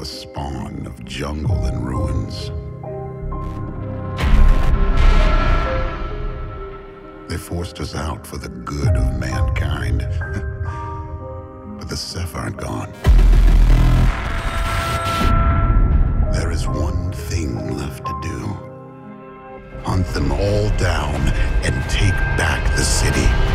a spawn of jungle and ruins. They forced us out for the good of mankind. But the Ceph aren't gone. There is one thing left to do. Hunt them all down and take back the city.